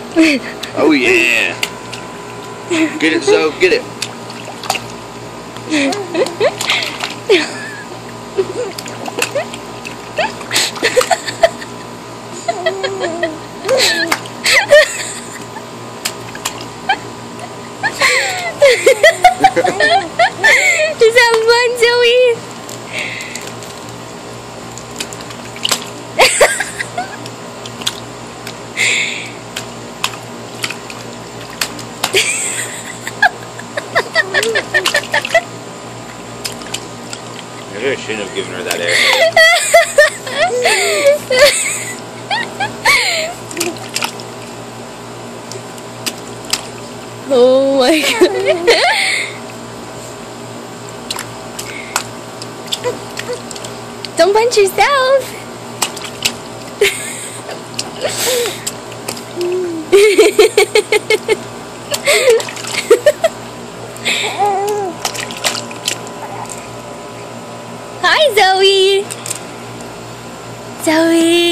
Oh yeah. Get it, Zoe, get it. Just have fun, Zoe. Maybe I shouldn't have given her that air. Oh my god. Don't punch yourself. Hi, Zoe. Zoe.